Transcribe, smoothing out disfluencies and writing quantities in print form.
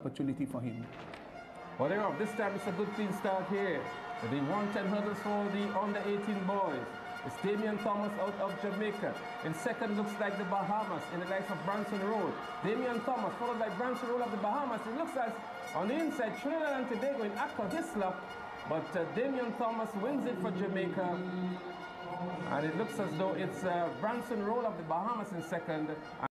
opportunity for him. Well, there are. This time it's a good clean start here. The 110 hurdles for the under-18 boys. It's Damian Thomas out of Jamaica. In second looks like the Bahamas in the likes of Branson Road. Damian Thomas followed by Branson Road of the Bahamas. It looks as on the inside Trinidad and Tobago in Accra Hislop. But Damian Thomas wins it for Jamaica. And it looks as though it's Branson Road of the Bahamas in second.